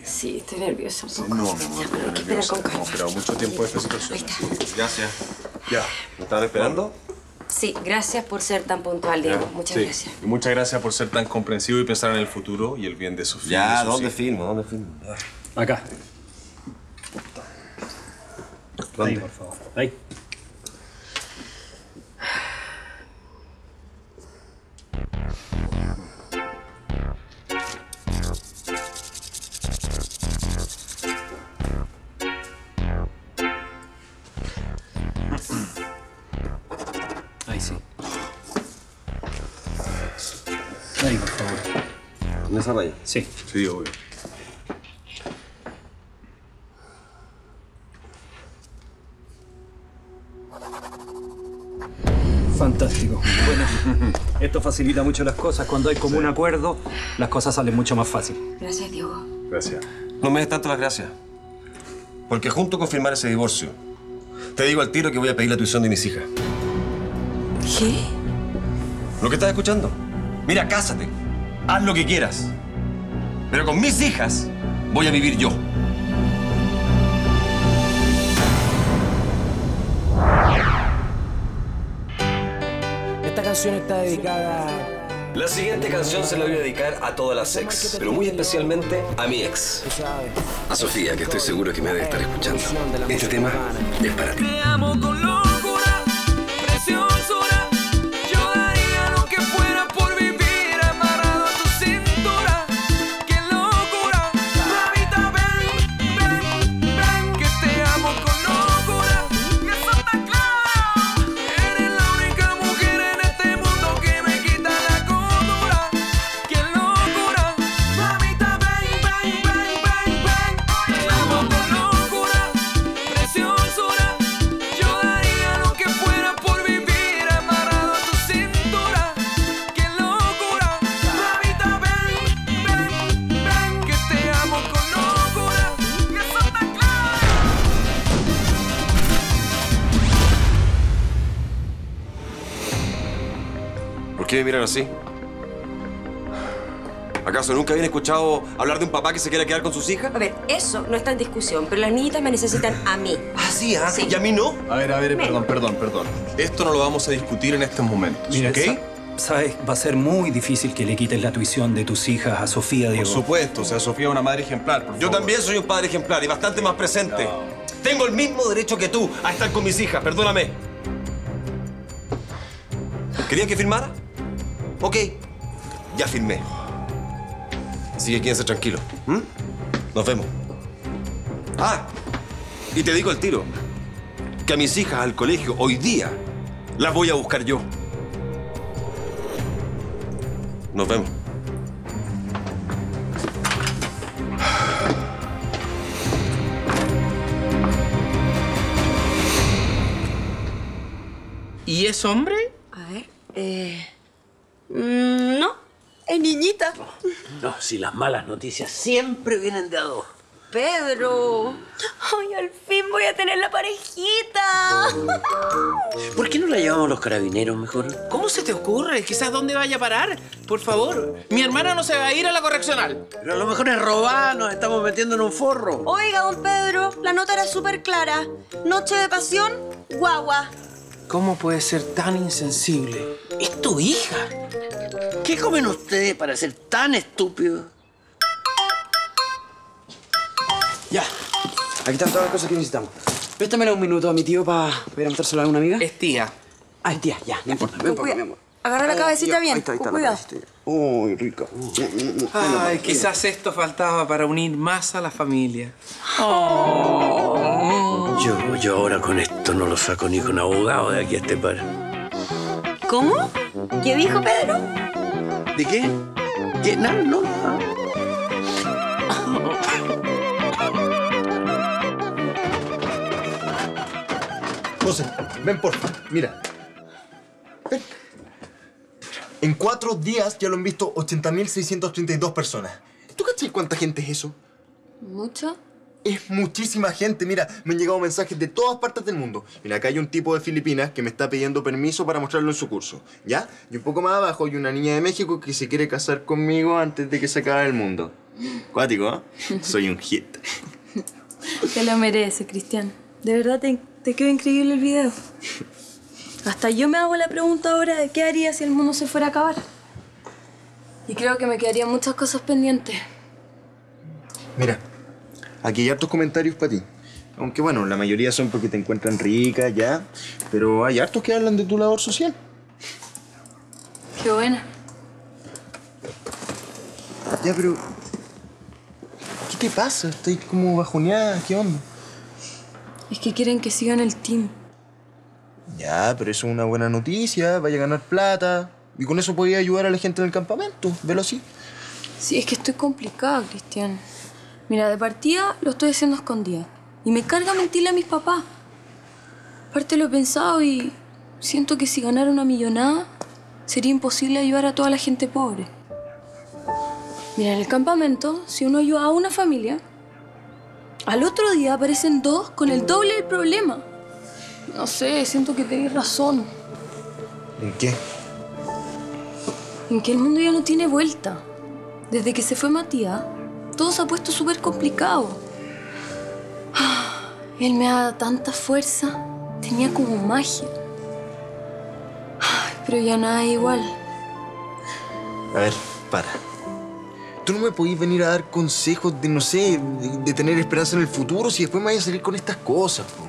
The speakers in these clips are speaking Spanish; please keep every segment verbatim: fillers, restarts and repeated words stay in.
Sí, estoy nerviosa un poco. No, mi amor, pero hay que esperar con calma. Hemos esperado mucho tiempo de esta situación. Ahí está. Gracias. Ya. ¿Me estaban esperando? Sí, gracias por ser tan puntual, Diego. Ya, Muchas sí. gracias. Y muchas gracias por ser tan comprensivo y pensar en el futuro y el bien de Sofía. Ya, y de ¿dónde hijos. filmo? ¿Dónde filmo? Acá. ¿Dónde? Ahí, por favor. Ahí. Ahí sí. Ahí, por favor. ¿En esa raya? Sí. Sí, obvio. Fantástico. Bueno, esto facilita mucho las cosas. Cuando hay como un acuerdo, las cosas salen mucho más fácil. Gracias, Diego. Gracias. No me des tanto las gracias. Porque junto con firmar ese divorcio, te digo al tiro que voy a pedir la tuición de mis hijas. ¿Qué? ¿Lo que estás escuchando? Mira, cásate. Haz lo que quieras. Pero con mis hijas voy a vivir yo. Esta canción está dedicada... La siguiente canción se la voy a dedicar a todas las ex, pero muy especialmente a mi ex. Tú sabes. A Sofía, que estoy seguro que me debe estar escuchando. Este tema es para ti. Te amo con locura, preciosura. Yo daría lo que fuera por vivir amarrado a tu cintura. ¡Qué locura! Mamita, ven, ven, ven. Que te amo con locura. Y eso está claro. Eres la única mujer en este mundo que me quita la cordura. ¡Qué locura! Mamita, ven, ven, ven, ven, ven. Te amo con locura, preciosura. Yo daría lo que fuera por vivir amarrado a tu cintura. ¡Qué locura! Mamita, ven, ven, ven. Que te amo con locura. Y eso está claro. ¿Por qué me miran así? ¿Acaso nunca habían escuchado hablar de un papá que se quiere quedar con sus hijas? A ver, eso no está en discusión, pero las niñitas me necesitan a mí. Ah, sí, ¿ah? Sí. ¿Y a mí no? A ver, a ver, perdón, perdón, perdón. Esto no lo vamos a discutir en estos momentos, Mira, ¿ok? sa- sabes, va a ser muy difícil que le quites la tuición de tus hijas a Sofía, Por Diego. supuesto, o sea, Sofía es una madre ejemplar, por Yo favor. también soy un padre ejemplar y bastante más presente. Tengo el mismo derecho que tú a estar con mis hijas, perdóname. ¿Querían que firmara? Ok, ya firmé. Así que quédense tranquilos. ¿Mm? Nos vemos. Ah, y te digo al tiro que a mis hijas al colegio hoy día las voy a buscar yo. Nos vemos. ¿Y es hombre? A ver, eh... mm, no, es niñita. No, si las malas noticias siempre vienen de a dos. Pedro. Ay, al fin voy a tener la parejita. ¿Por qué no la llevamos a los carabineros mejor? ¿Cómo se te ocurre? Quizás dónde vaya a parar. Por favor, mi hermana no se va a ir a la correccional. Pero a lo mejor es robar, nos estamos metiendo en un forro. Oiga, don Pedro, la nota era súper clara. Noche de pasión, guagua. ¿Cómo puede ser tan insensible? Es tu hija. ¿Qué comen ustedes para ser tan estúpidos? Ya. Aquí están todas las cosas que necesitamos. Préstamela un minuto a mi tío para ir a montárselo a una amiga. Es tía. Ah, es tía, ya, no importa. Ven para acá, mi amor. Agarra la cabecita Ya, bien, Ahí está, ahí con está la cuidado. cabecita. Uy, rica. Ay, quizás esto faltaba para unir más a la familia. Yo, yo ahora con esto no lo saco ni con abogado de aquí a este par. ¿Cómo? ¿Qué dijo Pedro? ¿De qué? ¿Qué? No, no. no. José, ven porfa, mira. Ven. En cuatro días ya lo han visto ochenta mil seiscientas treinta y dos personas. ¿Tú cachai cuánta gente es eso? ¿Mucho? Es muchísima gente. Mira, me han llegado mensajes de todas partes del mundo. Mira, acá hay un tipo de Filipinas que me está pidiendo permiso para mostrarlo en su curso, ¿ya? Y un poco más abajo hay una niña de México que se quiere casar conmigo antes de que se acabe el mundo. Cuático, ¿eh? Soy un hit. Te lo mereces, Cristian. De verdad te, te quedó increíble el video. Hasta yo me hago la pregunta ahora de qué haría si el mundo se fuera a acabar. Y creo que me quedarían muchas cosas pendientes. Mira, aquí hay hartos comentarios para ti. Aunque bueno, la mayoría son porque te encuentran rica, ya. Pero hay hartos que hablan de tu labor social. Qué buena. Ya, pero... ¿qué te pasa? Estás como bajoneada. ¿Qué onda? Es que quieren que siga en el team. Ya, pero eso es una buena noticia. Vaya a ganar plata. Y con eso podía ayudar a la gente en el campamento. Velo así. Sí, es que estoy complicada, Cristian. Mira, de partida lo estoy haciendo escondida. Y me carga mentirle a mis papás. Aparte lo he pensado y siento que si ganara una millonada sería imposible ayudar a toda la gente pobre. Mira, en el campamento, si uno ayuda a una familia, al otro día aparecen dos con el doble del problema. No sé, siento que tenés razón. ¿En qué? En que el mundo ya no tiene vuelta. Desde que se fue Matías, todo se ha puesto súper complicado. Él me ha dado tanta fuerza. Tenía como magia. Ay, pero ya nada es igual. A ver, para. Tú no me podís venir a dar consejos de, no sé, de, de tener esperanza en el futuro si después me vayas a salir con estas cosas, po.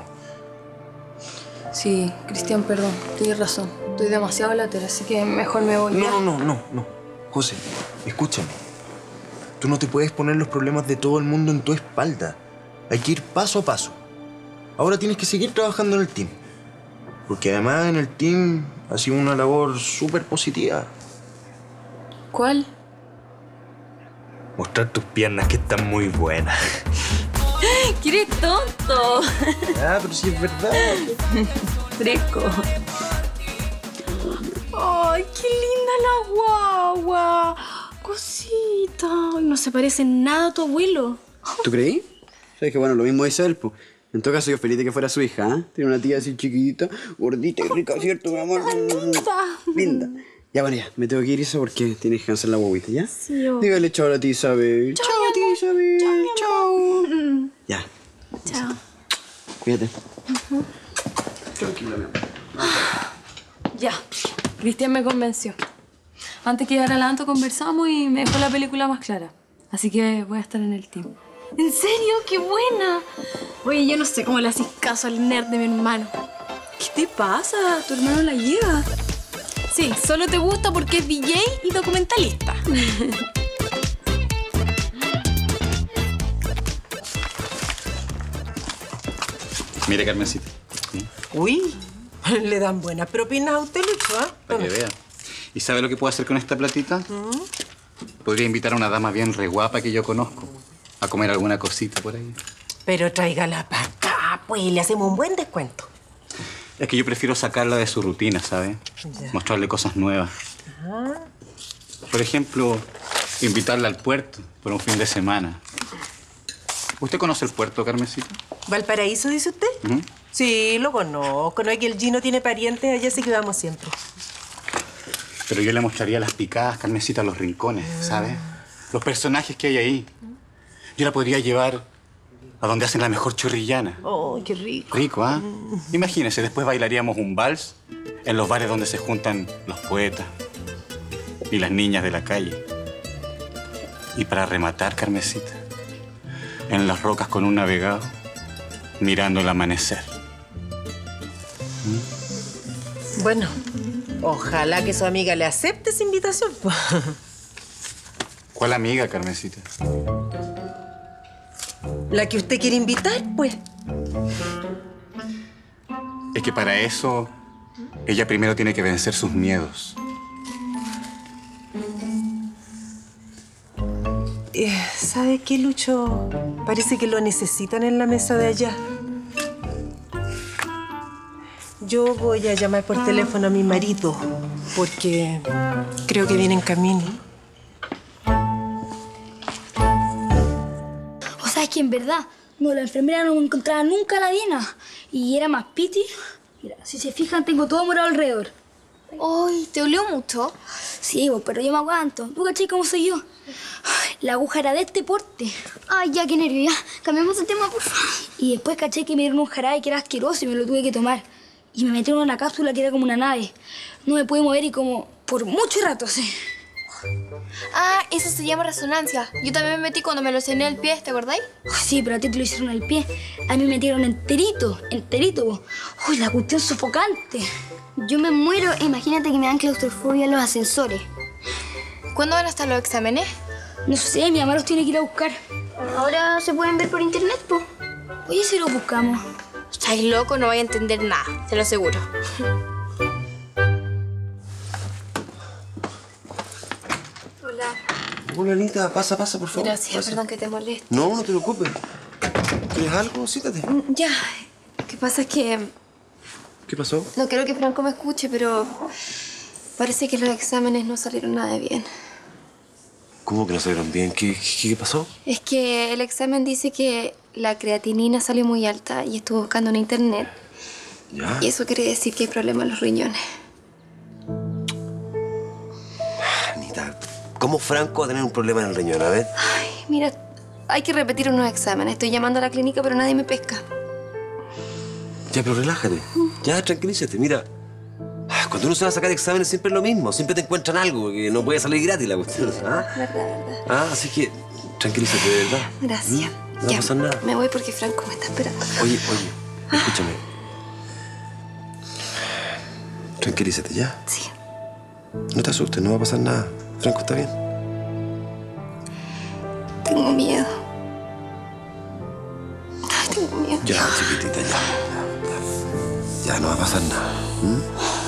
Sí, Cristian, perdón. Tienes razón. Estoy demasiado latera, así que mejor me voy. No, no, no, no, no. José, escúchame. Tú no te puedes poner los problemas de todo el mundo en tu espalda. Hay que ir paso a paso. Ahora tienes que seguir trabajando en el team. Porque además en el team ha sido una labor súper positiva. ¿Cuál? Mostrar tus piernas que están muy buenas. ¡Qué eres tonto! Ah, pero sí es verdad. Fresco. ¡Ay, qué linda la guagua! Cosita. Ay, no se parece en nada a tu abuelo. ¿Tú creí? Sabes que bueno, lo mismo dice él, pues. En todo caso, yo feliz de que fuera su hija, ¿eh? Tiene una tía así chiquitita, gordita y rica, ¿cierto, mi amor? Linda. Linda. Ya, bueno, ya. Me tengo que ir eso porque tienes que cancelar la guaguita, ¿ya? Sí, yo. Dígale chao a la tía Isabel. Chao, Chao, tía Isabel. Chao, mi amor. Chao. Ya. Chao. Cuídate. Uh-huh. Tranquila, mi amor. Ya. Cristian me convenció. Antes que llegara al Anto conversamos y me dejó la película más clara. Así que voy a estar en el team. ¿En serio? ¡Qué buena! Oye, yo no sé cómo le haces caso al nerd de mi hermano. ¿Qué te pasa? Tu hermano la lleva. Sí, solo te gusta porque es D J y documentalista. Mire, Carmencita. Uy, le dan buenas propinas a usted, Lucho, ¿ah? Para que vea. ¿Y sabe lo que puedo hacer con esta platita? ¿Mm? Podría invitar a una dama bien re guapa que yo conozco a comer alguna cosita por ahí. Pero tráigala para acá, pues, le hacemos un buen descuento. Es que yo prefiero sacarla de su rutina, ¿sabe? Ya. Mostrarle cosas nuevas. Ajá. Por ejemplo, invitarla al puerto por un fin de semana. ¿Usted conoce el puerto, Carmencita? ¿Valparaíso, dice usted? ¿Mm? Sí, lo conozco. No es que el Gino tiene parientes allá, así que vamos siempre. Pero yo le mostraría las picadas, Carmencita, los rincones, ¿sabe? Los personajes que hay ahí. Yo la podría llevar a donde hacen la mejor chorrillana. ¡Oh, qué rico! Rico, ¿ah? ¿eh? Imagínese, después bailaríamos un vals en los bares donde se juntan los poetas y las niñas de la calle. Y para rematar, Carmencita, en las rocas con un navegado, mirando el amanecer. ¿Mm? Bueno, ojalá que su amiga le acepte esa invitación. ¿Cuál amiga, Carmencita? La que usted quiere invitar, pues. Es que para eso, ella primero tiene que vencer sus miedos. Eh, ¿Sabe qué, Lucho? Parece que lo necesitan en la mesa de allá. Yo voy a llamar por teléfono a mi marido, porque creo que viene en camino. O sea, es que en verdad, no, la enfermera no me encontraba nunca a la Diana. Y era más piti. Mira, si se fijan, tengo todo morado alrededor. Ay, ¿te dolió mucho? Sí, vos, pero yo me aguanto. ¿Tú cachai cómo soy yo? Ay, la aguja era de este porte. Ay, ya, qué nervio, ya. Cambiemos de tema, por favor. Y después caché que me dieron un jarabe que era asqueroso y me lo tuve que tomar. Y me metieron en una cápsula que era como una nave. No me pude mover y como por mucho rato, sí. Ah, eso se llama resonancia. Yo también me metí cuando me lo cené el pie, ¿te acordáis? Sí, pero a ti te lo hicieron al pie. A mí me metieron enterito, enterito, vos. Uy, la cuestión sofocante. Yo me muero. Imagínate que me dan claustrofobia en los ascensores. ¿Cuándo van a estar los exámenes? No sé, mi mamá los tiene que ir a buscar. Ahora se pueden ver por internet, po. Oye, si los buscamos. Estáis loco, no vais a entender nada, te lo aseguro. Hola. Hola, Anita. Pasa, pasa, por favor. Gracias, pasa. perdón que te moleste. No, no te preocupes. ¿Quieres algo? Siéntate. Ya, lo que pasa es que ¿Qué pasó? no quiero que Franco me escuche, pero parece que los exámenes no salieron nada bien. ¿Cómo que no salieron bien? ¿Qué, qué, qué pasó? Es que el examen dice que la creatinina salió muy alta y estuve buscando en internet. ¿Ya? Y eso quiere decir que hay problemas en los riñones. Anita, ¿cómo Franco va a tener un problema en el riñón? A ver. Ay, mira, hay que repetir unos exámenes. Estoy llamando a la clínica, pero nadie me pesca. Ya, pero relájate. Ya, tranquilízate. Mira, cuando uno se va a sacar exámenes siempre es lo mismo. Siempre te encuentran algo que no puede salir gratis la cuestión. ¿Ah? Verdad, verdad. Ah, así que tranquilízate, de verdad. Gracias. ¿Mm? No va Ya, a pasar nada. me voy porque Franco me está esperando. Oye, oye, escúchame. Tranquilízate, ¿ya? Sí. No te asustes, no va a pasar nada. Franco está bien. Tengo miedo. Ay, tengo miedo. Ya, chiquitita, ya. Ya, ya no va a pasar nada. ¿Mm?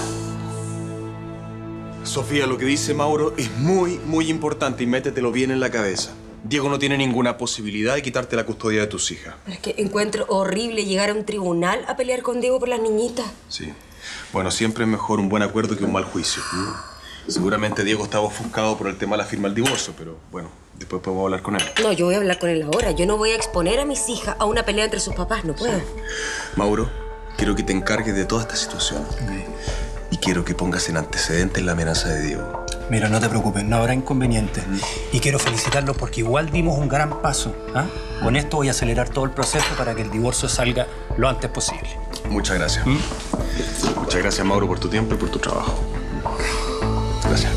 Sofía, lo que dice Mauro es muy, muy importante y métetelo bien en la cabeza. Diego no tiene ninguna posibilidad de quitarte la custodia de tus hijas. Es que encuentro horrible llegar a un tribunal a pelear con Diego por las niñitas. Sí. Bueno, siempre es mejor un buen acuerdo que un mal juicio. Seguramente Diego estaba ofuscado por el tema de la firma del divorcio, pero bueno, después podemos hablar con él. No, yo voy a hablar con él ahora. Yo no voy a exponer a mis hijas a una pelea entre sus papás. No puedo. Sí. Mauro, quiero que te encargues de toda esta situación. Y quiero que pongas en antecedentes la amenaza de Diego. Mira, no te preocupes, no habrá inconvenientes. Y quiero felicitarlos porque igual dimos un gran paso. ¿Ah? Con esto voy a acelerar todo el proceso para que el divorcio salga lo antes posible. Muchas gracias. ¿Mm? Muchas gracias, Mauro, por tu tiempo y por tu trabajo. Gracias.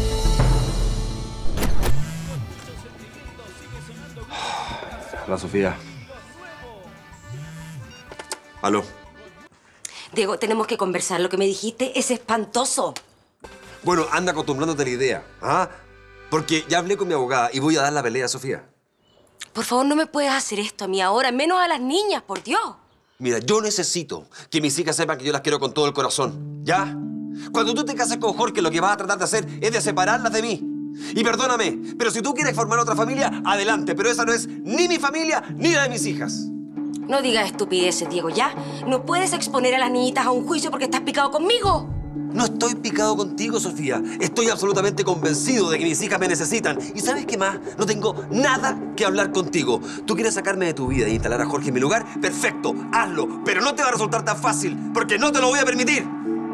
Hola, Sofía. Aló. Diego, tenemos que conversar. Lo que me dijiste es espantoso. Bueno, anda acostumbrándote a la idea, ¿ah? Porque ya hablé con mi abogada y voy a dar la pelea a Sofía. Por favor, no me puedes hacer esto a mí ahora, menos a las niñas, por Dios. Mira, yo necesito que mis hijas sepan que yo las quiero con todo el corazón, ¿ya? Cuando tú te cases con Jorge, lo que vas a tratar de hacer es de separarlas de mí. Y perdóname, pero si tú quieres formar otra familia, adelante. Pero esa no es ni mi familia ni la de mis hijas. No digas estupideces, Diego, ¿ya? No puedes exponer a las niñitas a un juicio porque estás picado conmigo. No estoy picado contigo, Sofía. Estoy absolutamente convencido de que mis hijas me necesitan. ¿Y sabes qué más? No tengo nada que hablar contigo. ¿Tú quieres sacarme de tu vida e instalar a Jorge en mi lugar? Perfecto, hazlo. Pero no te va a resultar tan fácil, porque no te lo voy a permitir.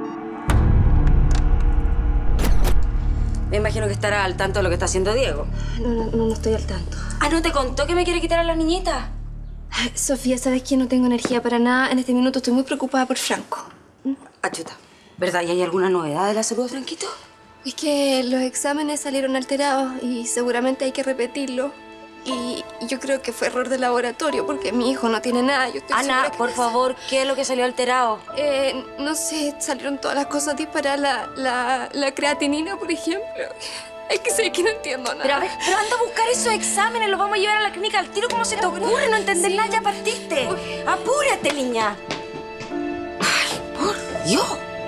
Me imagino que estará al tanto de lo que está haciendo Diego. No, no, no estoy al tanto. Ah, ¿no te contó que me quiere quitar a las niñitas? Ay, Sofía, ¿sabes qué? No tengo energía para nada. En este minuto estoy muy preocupada por Franco. Achuta. ¿Verdad? ¿Y hay alguna novedad de la salud de Franquito? Es que los exámenes salieron alterados y seguramente hay que repetirlo. Y yo creo que fue error de laboratorio porque mi hijo no tiene nada. Yo estoy Ana, por favor, ¿qué es lo que salió alterado? Eh, no sé, salieron todas las cosas disparadas. La, la, la creatinina, por ejemplo. Es que sé que no entiendo nada. Pero a ver, pero anda a buscar esos exámenes. Los vamos a llevar a la clínica al tiro. ¿Cómo se te ocurre? No entender nada, ya partiste. Apúrate, niña. Ay, por Dios.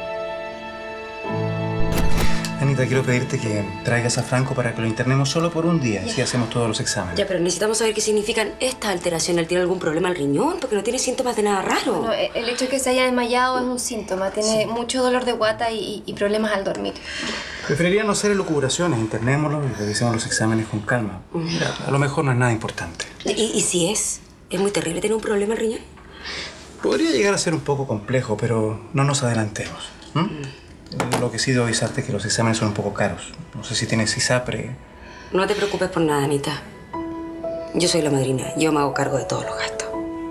Anita, quiero pedirte que traigas a Franco para que lo internemos solo por un día. Así hacemos todos los exámenes. Ya, pero necesitamos saber qué significan estas alteraciones. ¿Él tiene algún problema al riñón? Porque no tiene síntomas de nada raro. No, el hecho de que se haya desmayado es un síntoma. Tiene sí. mucho dolor de guata y, y problemas al dormir. Preferiría no hacer elucubraciones. Internémoslo y revisemos los exámenes con calma. Mira, a lo mejor no es nada importante. ¿Y, y si es? ¿Es muy terrible tener un problema al riñón? Podría llegar a ser un poco complejo, pero no nos adelantemos. ¿Mm? Lo que sí debo avisarte es que los exámenes son un poco caros. No sé si tienes ISAPRE. No te preocupes por nada, Anita. Yo soy la madrina. Yo me hago cargo de todos los gastos.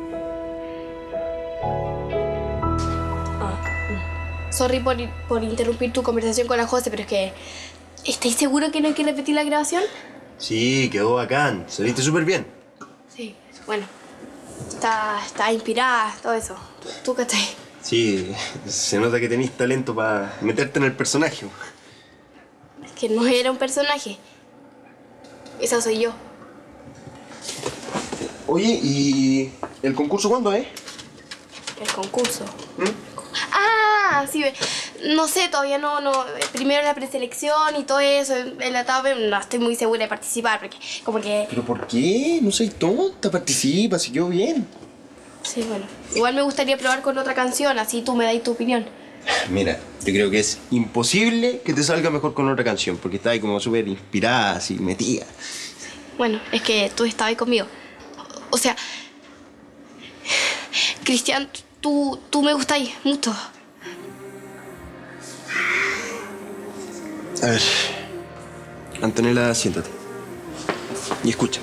Sorry por, por interrumpir tu conversación con la José, pero es que... ¿Estáis seguros que no hay que repetir la grabación? Sí, quedó bacán. Saliste súper bien. Sí, bueno. Está, está inspirada, todo eso. ¿Tú qué estás? Sí, se nota que tenés talento para meterte en el personaje. Es que no era un personaje. Esa soy yo. Oye, ¿y el concurso cuándo es? El concurso. ¿Mm? Ah, sí. No sé, todavía no, no. Primero la preselección y todo eso. En la etapa no estoy muy segura de participar porque como que... ¿Pero por qué? No seas tonta, participa, si quedó bien. Sí, bueno. Igual me gustaría probar con otra canción, así tú me das tu opinión. Mira, yo creo que es imposible que te salga mejor con otra canción, porque estás ahí como súper inspirada, así, metida. Bueno, es que tú estabas ahí conmigo. O, o sea... Cristian, tú, tú me gustáis mucho. A ver, Antonella, siéntate. Y escúchame.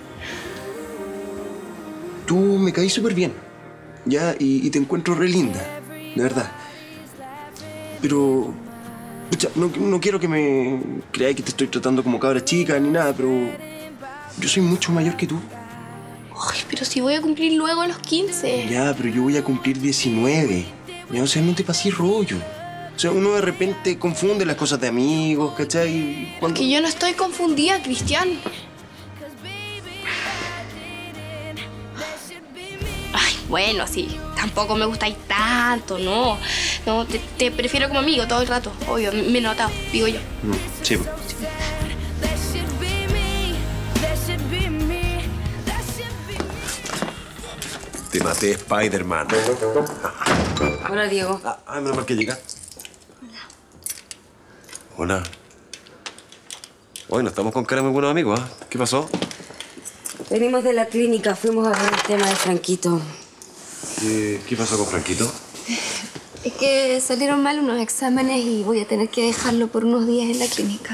Tú me caí súper bien, ¿ya? Y, y te encuentro re linda, de verdad. Pero... Pucha, no, no quiero que me creáis que te estoy tratando como cabra chica ni nada, pero... Yo soy mucho mayor que tú. Ay, pero si voy a cumplir luego a los quince. Ya, pero yo voy a cumplir diecinueve. Ya, o sea, no te pases rollo. O sea, uno de repente confunde las cosas de amigos, ¿cachai? Cuando... Es que yo no estoy confundida, Cristian. Ay, bueno, sí. Tampoco me gustáis tanto, no. No, te, te prefiero como amigo todo el rato. Obvio, me he notado, digo yo. Mm, sí, pues. Te maté, Spider-Man. Hola, Diego. Ah, ah, menos mal que llega. Hola. Hoy no estamos con cara muy buenos amigos, ¿ah? ¿eh? ¿Qué pasó? Venimos de la clínica, fuimos a ver el tema de Franquito. ¿Qué, qué pasó con Franquito? Es que salieron mal unos exámenes y voy a tener que dejarlo por unos días en la clínica.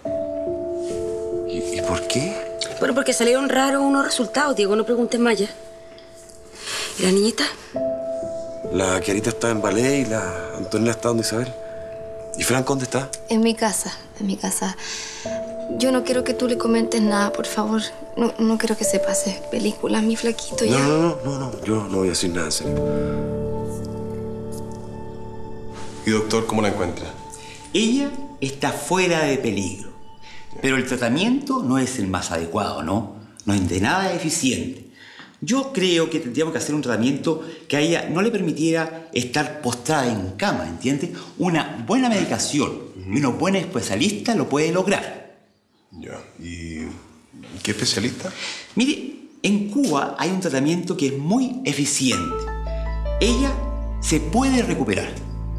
¿Y, y por qué? Bueno, porque salieron raros unos resultados, Diego, no preguntes más ya. ¿Y la niñita? La Kiarita está en ballet y la Antonella está donde Isabel. ¿Y Franco dónde está? En mi casa, en mi casa. Yo no quiero que tú le comentes nada, por favor. No, no quiero que se pase películas, mi flaquito, ya. No, no, no, no, no. Yo no voy a decir nada, en serio. ¿Y doctor, cómo la encuentra? Ella está fuera de peligro. Pero el tratamiento no es el más adecuado, ¿no? No es de nada eficiente. Yo creo que tendríamos que hacer un tratamiento que a ella no le permitiera estar postrada en cama, ¿entiendes? Una buena medicación y una buena especialista lo puede lograr. Ya. ¿Y qué especialista? Mire, en Cuba hay un tratamiento que es muy eficiente. Ella se puede recuperar.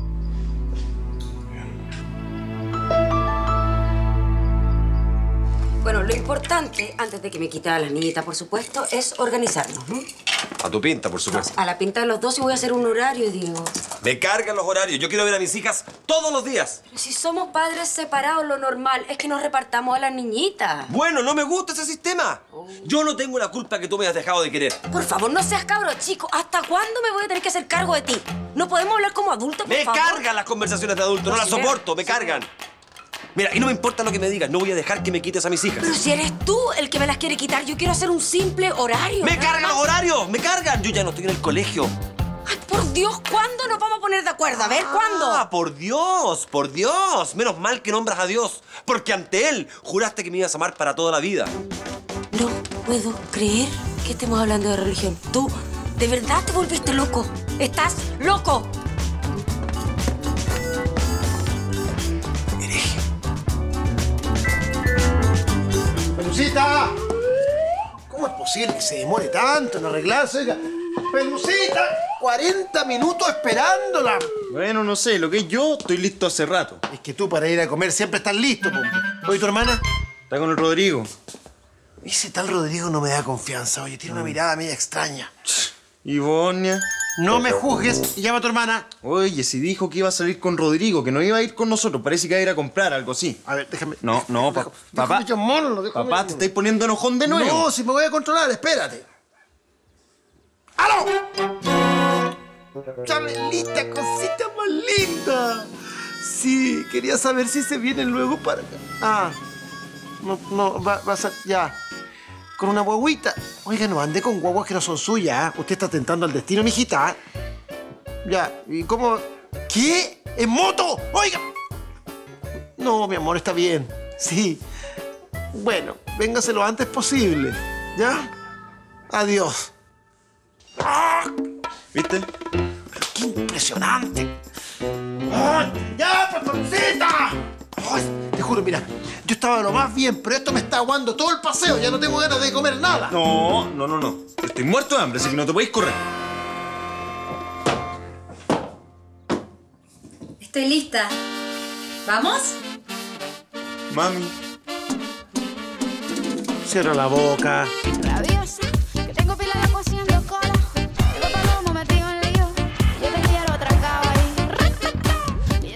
Bueno, lo importante, antes de que me quitara a las niñitas, por supuesto, es organizarnos, ¿no? A tu pinta, por supuesto. A la pinta de los dos y voy a hacer un horario, Diego. Me cargan los horarios. Yo quiero ver a mis hijas todos los días. Pero si somos padres separados, lo normal es que nos repartamos a las niñitas. Bueno, no me gusta ese sistema. Oh. Yo no tengo la culpa que tú me hayas dejado de querer. Por favor, no seas cabro, chico. ¿Hasta cuándo me voy a tener que hacer cargo de ti? ¿No podemos hablar como adultos, por me favor? Me cargan las conversaciones de adultos. No, no las soporto. Me cargan. Mira, y no me importa lo que me digas, no voy a dejar que me quites a mis hijas. Pero si eres tú el que me las quiere quitar, yo quiero hacer un simple horario. ¡Me cargan los horarios! ¡Me cargan! Yo ya no estoy en el colegio. Ay, por Dios, ¿cuándo nos vamos a poner de acuerdo? A ver, ¿cuándo? ¡Ah, por Dios! ¡Por Dios! Menos mal que nombras a Dios, porque ante Él juraste que me ibas a amar para toda la vida. No puedo creer que estemos hablando de religión. Tú, de verdad te volviste loco. ¡Estás loco! ¡Pelucita! ¿Cómo es posible que se demore tanto en arreglarse? Oiga, ¡Pelucita! ¡cuarenta minutos esperándola! Bueno, no sé, lo que yo estoy listo hace rato. Es que tú para ir a comer siempre estás listo, Pompi. Oye, ¿tu hermana? Está con el Rodrigo. Ese tal Rodrigo no me da confianza, oye, tiene una mirada media extraña. ¿Y vos, Nia? No me juzgues y llama a tu hermana. Oye, si dijo que iba a salir con Rodrigo, que no iba a ir con nosotros, parece que iba a ir a comprar algo así. A ver, déjame. No, no, pa- papá. Déjame llamarlo, déjame. Papá, te estáis poniendo enojón de nuevo. No, si me voy a controlar, espérate. ¡Aló! Carmelita, cosita más linda. Sí, quería saber si se vienen luego para acá. Ah, no, no, va, va a ser, ya. Con una guaguita. Oiga, no ande con guaguas que no son suyas. ¿Eh? Usted está tentando al destino, mijita. Ya, ¿y cómo? ¿Qué? ¿En moto? Oiga. No, mi amor, está bien. Sí. Bueno, véngase lo antes posible. ¿Ya? Adiós. ¡Ah! ¿Viste? ¡Qué impresionante! ¡Ay! ¡Ya, patroncita! ¡Ay! Te juro, mira, yo estaba de lo más bien, pero esto me está aguando todo el paseo. Ya no tengo ganas de comer nada. No, no, no, no. Estoy muerto de hambre, así que no te podéis correr. Estoy lista. ¿Vamos? Mami. Cierra la boca. Rabiosa, que tengo pila de cociendo cola. Tengo palomo metido en lío. Yo te quiero atracado ahí.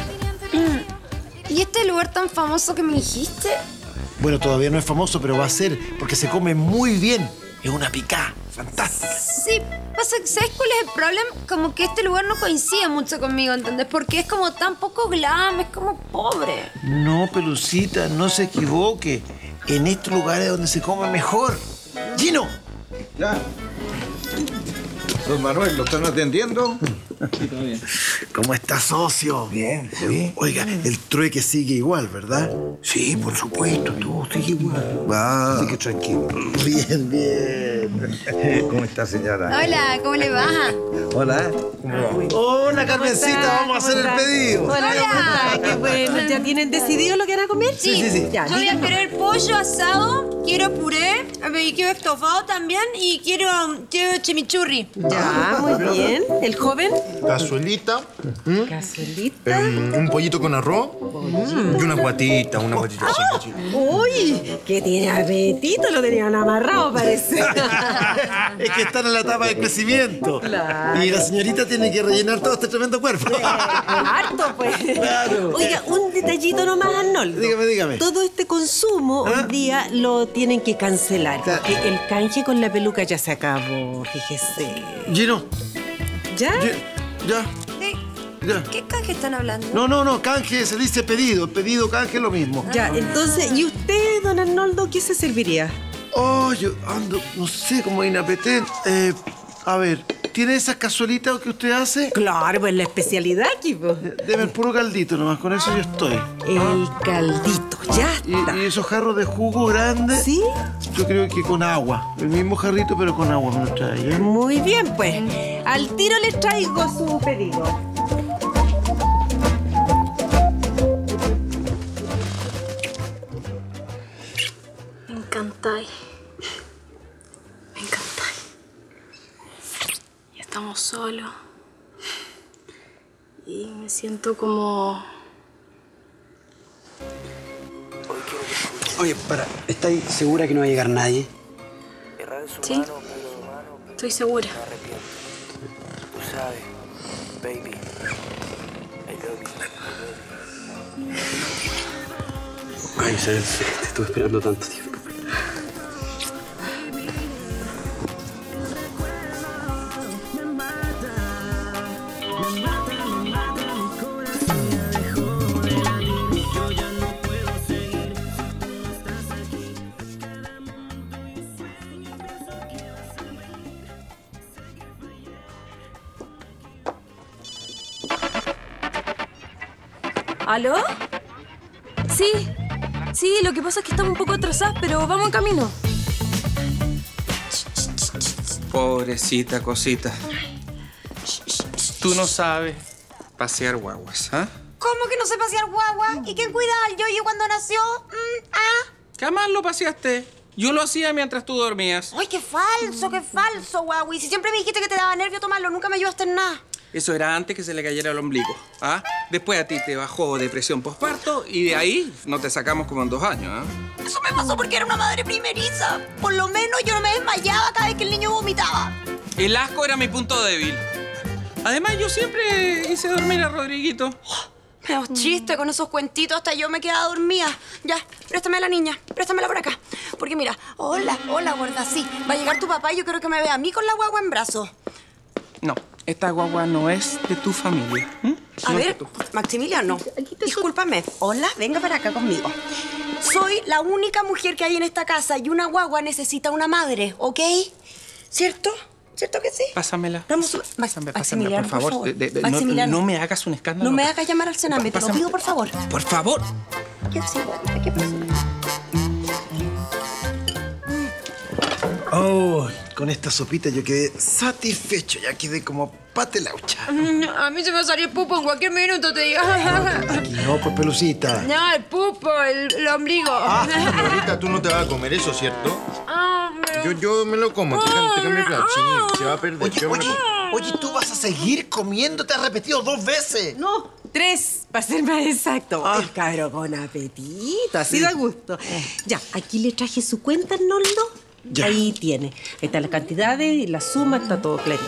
¿Y este lugar tan famoso que me dijiste? Bueno, todavía no es famoso, pero va a ser porque se come muy bien. Es una picá. Fantástica. Sí, pasa que ¿sabes cuál es el problema? Como que este lugar no coincide mucho conmigo, ¿entendés? Porque es como tan poco glam, es como pobre. No, Pelucita, no se equivoque. En estos lugares donde se come mejor. ¡Gino! Ya. Don Manuel, ¿lo están atendiendo? Sí, todo bien. ¿Cómo está, socio? Bien, sí. Oiga, el trueque sigue igual, ¿verdad? Sí, por supuesto, todo sigue igual. Va. Así que tranquilo. Bien, bien. ¿Cómo está, señora? Hola, ¿cómo le va? Hola, ¿cómo va? Hola, Carmencita, vamos a hacer el pedido. Hola, qué bueno. ¿Ya tienen decidido lo que van a comer? Sí, sí, sí. Ya, yo voy a querer pollo asado, quiero puré, y quiero estofado también y quiero, quiero chimichurri. Ya, muy bien. ¿El joven? Cazuelita. Cazuelita. Um, un pollito con arroz. Mm. Y una guatita, una guatita así. Uy, que tiene apetito, lo tenían amarrado, parece. Es que están en la etapa de crecimiento. Claro. Y la señorita tiene que rellenar todo este tremendo cuerpo. Harto, pues. Claro. Oiga, un detallito nomás, Arnoldo. Dígame, dígame. Todo este consumo ¿Ah? hoy día lo tienen que cancelar. Porque el canje con la peluca ya se acabó, fíjese. Gino. ¿Ya? Ya. ¿Qué, Ya. ¿Qué canje están hablando? No, no, no, canje se dice pedido. Pedido, canje es lo mismo. Ya, entonces, ¿y usted, don Arnoldo, qué se serviría? Oh, yo ando, no sé, como inapetente. Eh, a ver, ¿tiene esas cazuelitas que usted hace? Claro, pues la especialidad aquí, pues. Deme el puro caldito nomás, con eso yo estoy. El caldito, ya está. ¿Y, y esos jarros de jugo grandes? ¿Sí? Yo creo que con agua. El mismo jarrito, pero con agua me lo trae, ¿eh? Muy bien, pues. Al tiro les traigo su pedido. Me encantáis. Me encantáis. Ya estamos solos. Y me siento como... Oye, para, ¿estáis segura que no va a llegar nadie? Sí, estoy segura. Tú sabes, baby. I love you. Ay, Isabel, te estuve esperando tanto tiempo. ¿Aló? Sí, sí, lo que pasa es que estamos un poco atrasadas, pero vamos en camino. Pobrecita cosita. Tú no sabes pasear guaguas, ¿ah? ¿Cómo que no sé pasear guagua? ¿Y quién cuidaba al yoyo cuando nació? Mm, ¿Ah? Jamás lo paseaste. Yo lo hacía mientras tú dormías. Ay, qué falso, qué falso, guagui. Si siempre me dijiste que te daba nervio tomarlo, nunca me ayudaste en nada. Eso era antes que se le cayera el ombligo, ¿ah? Después a ti te bajó depresión postparto y de ahí no te sacamos como en dos años, ¿ah? Eso me pasó porque era una madre primeriza. Por lo menos yo no me desmayaba cada vez que el niño vomitaba. El asco era mi punto débil. Además, yo siempre hice dormir a Rodriguito. Pero chiste, con esos cuentitos hasta yo me quedaba dormida. Ya, préstame a la niña, préstamela por acá. Porque mira, hola, hola, gorda, sí. Va a llegar tu papá y yo quiero que me vea a mí con la guagua en brazos. No, esta guagua no es de tu familia. ¿Mm? A No es ver, de tu- Maximiliano, discúlpame. Hola, venga para acá conmigo. Soy la única mujer que hay en esta casa y una guagua necesita una madre, ¿ok? ¿Cierto? ¿Cierto que sí? Pásamela. Vamos, Max- Pásamela, Maximiliano, por favor. De- de- de- no- Maximiliano. No, me hagas un escándalo. No me hagas llamar al cename, te lo Pásame. pido por favor. Por favor. ¿Qué haces, guarda? ¿Qué pasó? Oh, con esta sopita yo quedé satisfecho. Ya quedé como patelaucha. A mí se me va a salir pupo en cualquier minuto, te digo. Aquí no, pues pelucita. No, el pupo, el, el ombligo. Ah, pero ahorita tú no te vas a comer eso, ¿cierto? Ah, pero- Yo, yo me lo como, te cambio, te cambio el plato. Sí, se va a perder. Oye, yo me lo oye, como. oye, tú vas a seguir comiendo. Te has repetido dos veces. No, tres, para ser más exacto. El cabro con apetito, así Sí. da gusto. Ya, aquí le traje su cuenta, Noldo. Ya. Ahí tiene. Ahí están las cantidades y la suma, está todo clarito.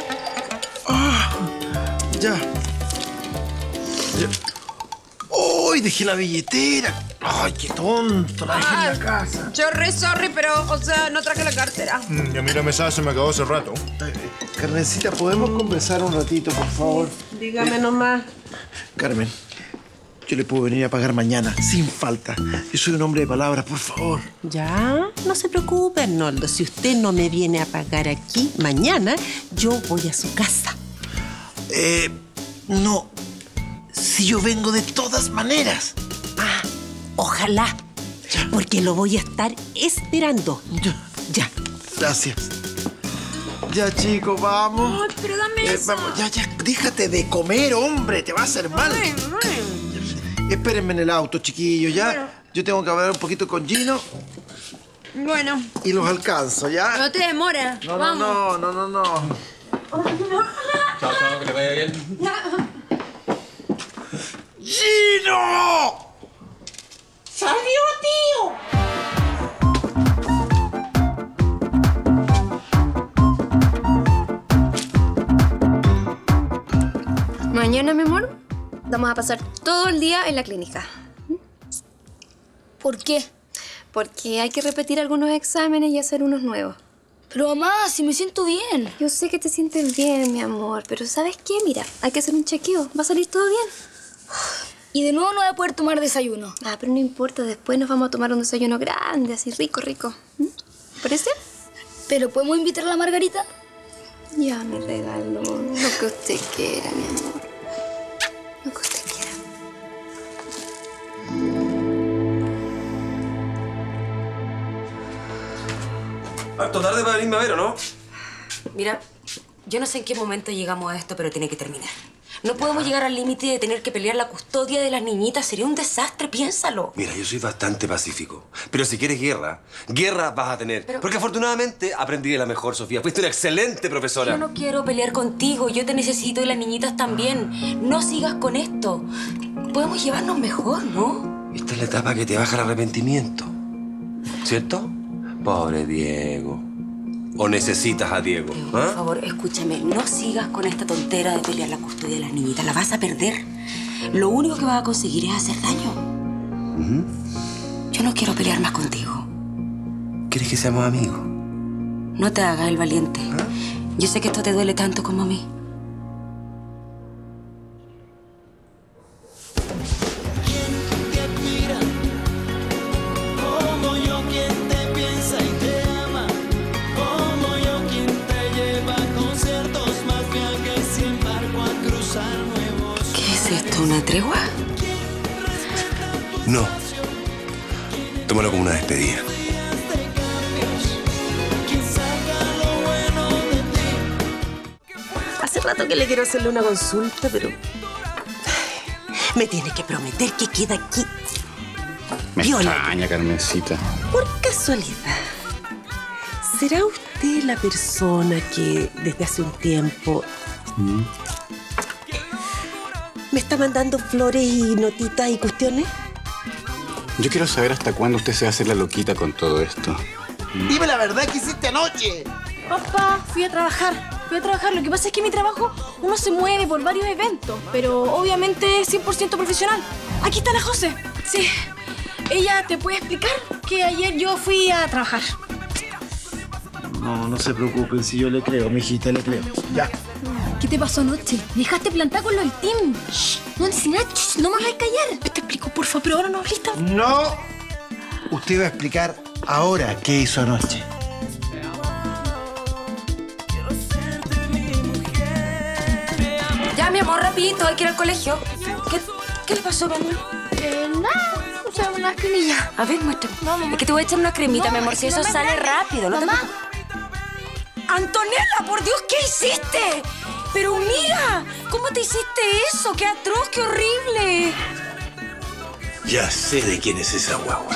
Ya. Ya. ¡Uy! Dejé la billetera. ¡Ay, qué tonto! La dejé en la casa. Yo re sorry, pero, o sea, no traje la cartera. Mm, Ya mira, mesada se me acabó hace rato. Carmencita, ¿podemos conversar un ratito, por favor? Dígame nomás. Carmen, yo le puedo venir a pagar mañana, sin falta. Yo soy un hombre de palabras, por favor. Ya, no se preocupe, Arnoldo. Si usted no me viene a pagar aquí mañana, yo voy a su casa. Eh, no. Si yo vengo de todas maneras. Ah, ojalá. Porque lo voy a estar esperando. Ya. Gracias. Ya, chicos, vamos. Ay, pero dame Eh, eso. vamos, ya, ya, déjate de comer, hombre, te va a hacer mal. Ay, ay. Espérenme en el auto, chiquillos, ¿ya? Yo tengo que hablar un poquito con Gino Bueno, y los alcanzo, ¿ya? no te demora. No, no, Vamos. no, no, no, no. Chao, chao, que te vaya bien. ¡Gino! ¡Salió, tío! Mañana, mi amor, vamos a pasar todo el día en la clínica. ¿Por qué? Porque hay que repetir algunos exámenes y hacer unos nuevos. Pero mamá, si me siento bien. Yo sé que te sientes bien, mi amor, pero ¿sabes qué? Mira, hay que hacer un chequeo. ¿Va a salir todo bien? Y de nuevo no voy a poder tomar desayuno. Ah, pero no importa. Después nos vamos a tomar un desayuno grande, así rico, rico. ¿Mm? ¿Parece? ¿Pero podemos invitar a la Margarita? Ya, mi regalo. Lo que usted quiera, mi amor. Lo que usted quiera. Harto tarde para venirme a ver, ¿o no? Mira, yo no sé en qué momento llegamos a esto, pero tiene que terminar. No podemos llegar al límite de tener que pelear la custodia de las niñitas. Sería un desastre, piénsalo. Mira, yo soy bastante pacífico. Pero si quieres guerra, guerra vas a tener. Pero- Porque afortunadamente aprendí de la mejor, Sofía. Fuiste una excelente profesora. Yo no quiero pelear contigo. Yo te necesito y las niñitas también. No sigas con esto. Podemos llevarnos mejor, ¿no? Esta es la etapa que te baja el arrepentimiento. ¿Cierto? Pobre Diego. ¿O necesitas a Diego? Por ¿Ah? favor, escúchame. No sigas con esta tontera de pelear la custodia de las niñitas. La vas a perder. Lo único que vas a conseguir es hacer daño. Ujú. Yo no quiero pelear más contigo. ¿Quieres que seamos amigos? No te hagas el valiente. Yo sé que esto te duele tanto como a mí. Como yo quien te piensa y te ama, como yo quien te lleva a conciertos, más viajes y embarco a cruzar nuevos. ¿Qué es esto? ¿Una tregua? No. Tómalo como una despedida. Hace rato que le quiero hacerle una consulta, pero... Me tiene que prometer que queda aquí. Me Viola. extraña, Carmencita. Por casualidad, ¿será usted la persona que desde hace un tiempo Mm. me está mandando flores y notitas y cuestiones? Yo quiero saber hasta cuándo usted se va a hacer la loquita con todo esto. Dime la verdad que hiciste anoche. Papá, fui a trabajar. Fui a trabajar. Lo que pasa es que en mi trabajo uno se mueve por varios eventos, pero obviamente es cien por ciento profesional. Aquí está la José. Sí. Ella te puede explicar que ayer yo fui a trabajar. No, no se preocupen, si yo le creo, mijita, le creo. Ya. ¿Qué te pasó anoche? Me dejaste plantar con lo del team. Shh, no dices nada, shh, no me vas a callar. Te explico, porfa, pero ahora no hables tan... No. Usted va a explicar ahora qué hizo anoche. Ya, mi amor, rapidito, hay que ir al colegio. ¿Qué, qué le pasó, mi amor? Eh, nada, o sea, una cremilla. A ver, muéstrame. No, mamá. Es que te voy a echar una cremita, No, mi amor, es si que no eso me sale grande. rápido. ¿No te Mamá. preocupes? ¡Antonella, por Dios, qué hiciste! Pero mira, ¿cómo te hiciste eso? ¡Qué atroz, qué horrible! Ya sé de quién es esa guagua.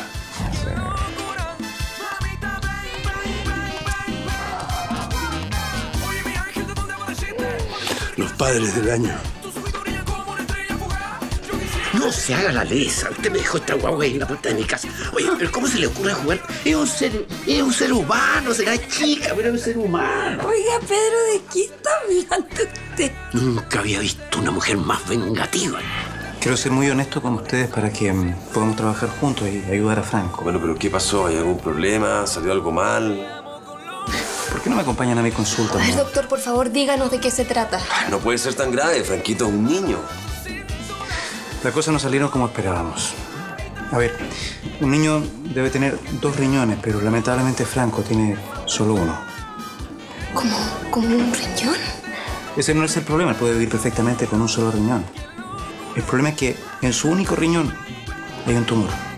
Los padres del año. No se haga la lesa. Usted me dejó esta guagua ahí en la puerta de mi casa. Oye, pero ¿cómo se le ocurre jugar? Es un ser, es un ser humano, será chica, pero es un ser humano. Oiga, Pedro, ¿de qué está hablando usted? Nunca había visto una mujer más vengativa. Quiero ser muy honesto con ustedes para que mm, podamos trabajar juntos y ayudar a Franco. Bueno, pero ¿qué pasó? ¿Hay algún problema? ¿Salió algo mal? ¿Por qué no me acompañan a mi consulta? A ver, amor? doctor, por favor, díganos de qué se trata. No puede ser tan grave, Franquito es un niño. Las cosas no salieron como esperábamos. A ver, un niño debe tener dos riñones, pero lamentablemente Franco tiene solo uno. ¿Cómo? ¿Como un riñón? Ese no es el problema, él puede vivir perfectamente con un solo riñón. El problema es que en su único riñón hay un tumor.